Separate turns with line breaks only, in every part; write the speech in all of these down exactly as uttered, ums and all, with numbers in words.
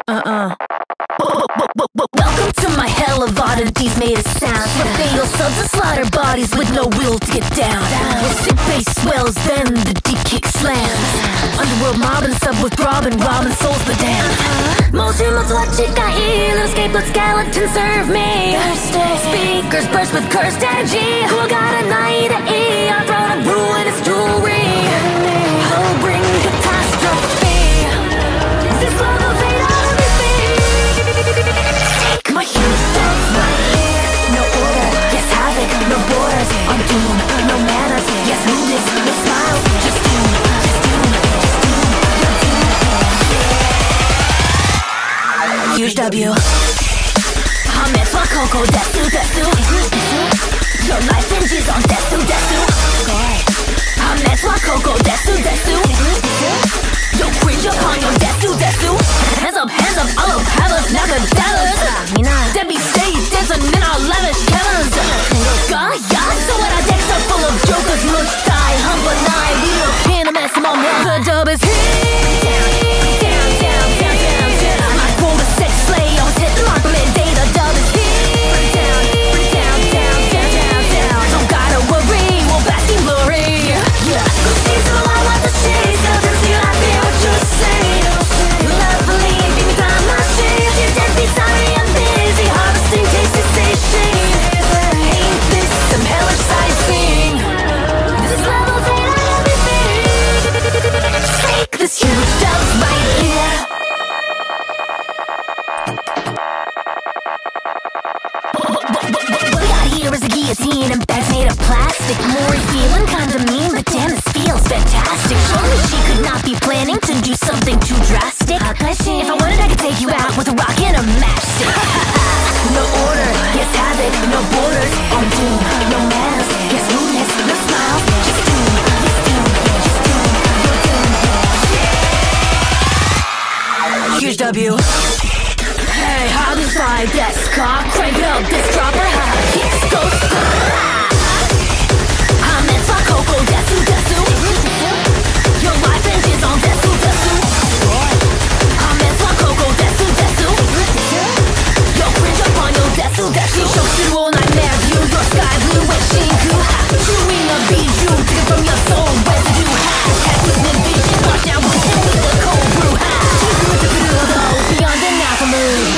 Uh-uh. Welcome to my hell of oddities made of sound. Where fatal subs and slaughter bodies with no will to get down. With sick bass swells, then the deep kick slams. Underworld mobbin sub with throbbin, Robbin souls the damned. もう終末は近い Little scapegoat skeleton serve me. Speakers burst with cursed energy. 怖がらないでいい Our throne of ruinous jewelry. I'll bring catastrophe. This love of fate on everything. Take my huge steps right here. No order, yes havoc, no borders. I'm doomed, no manners, yes rudeness, no smiles, just doom, just doom, just doom, you're doomed. Huge W. 破滅はここですです。Your life hinges on death to death to. 破滅はここですです。You'll cringe upon your death to death to. Hands up, hands up, all of havoc, now the devils. Debbie stage dancing in our lavish cabins. God, yeah, so what I decks are full of jokers. Look, die, humble, lie. We look in a mess, mom. The dub is here. Down, down, down, down, down. My quota sex slay, I was hitting like a midday. The dub is here. Down, down, down, down, down, down. Don't gotta worry, we'll bask in glory. Yeah, go see so I want the shades. Tell them you I feel what you're saying. Lovely, give me time, my shades. You just be sorry, I'm busy harvesting tasty station. Ain't this some hellish sightseeing? This is love of hate on everything. Take this huge dub right here. What we got here is a guillotine and bags made of plastic. Mori feeling kinda mean, but damn, this feels fantastic. Surely she could not be planning to do something too drastic. If I wanted, I could take you out with a rock and a matchstick. No order, yes havoc, no borders. I'm doomed, no manners, yes rudeness, no smiles, just doom, just doom, just doom, you're doomed. Huge W. Hey, how do you slide desk car? Crank it up, this dropper high. Kicks go sky. I'm in Coco, desu desu. Your life hinges on desu desu. I'm in Coco, desu desu. You'll cringe upon your desu desu. Shoshu all nightmare view, your sky blue with shinku. Chewing a bijou, take it from your soul residue. Hashtag with vision, watch out with him with the cold brew. Beyond the mood.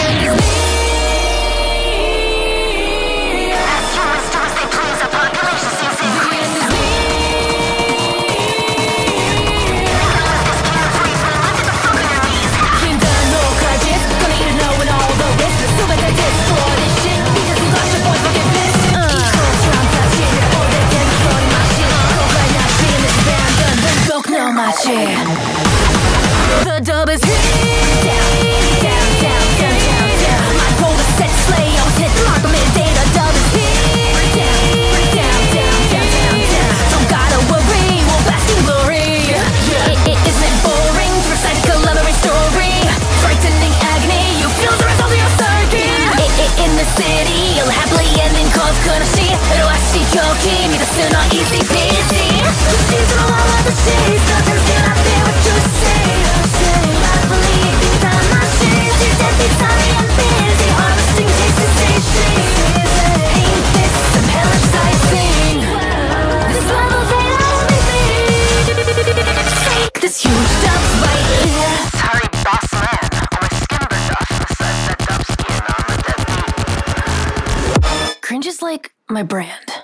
The dub is here. Down, down, down, down, down, down. My goal is set slay. I was hitting like a midday. The dub is here. Down, down, down, down, down, down. Don't gotta worry, we'll bask in glory. Yeah. It, it isn't boring to recite a coloring story. Frightening agony, you feel the rest of your circuit. It, it, in the city, you'll happily end in cause courtesy. Pero así choking, me the soon not easy peasy. She's all I want to see. Sometimes can I feel what you say? I believe in time, my shit. You just be sorry, I'm busy harvesting tasty station. Ain't this some hellish sightseeing? This love of hate on everything. Take this huge dub right here.
Sorry, boss man. I'm a skin bird off the side of that dub skin on the dead meat.
Cringe is like my brand.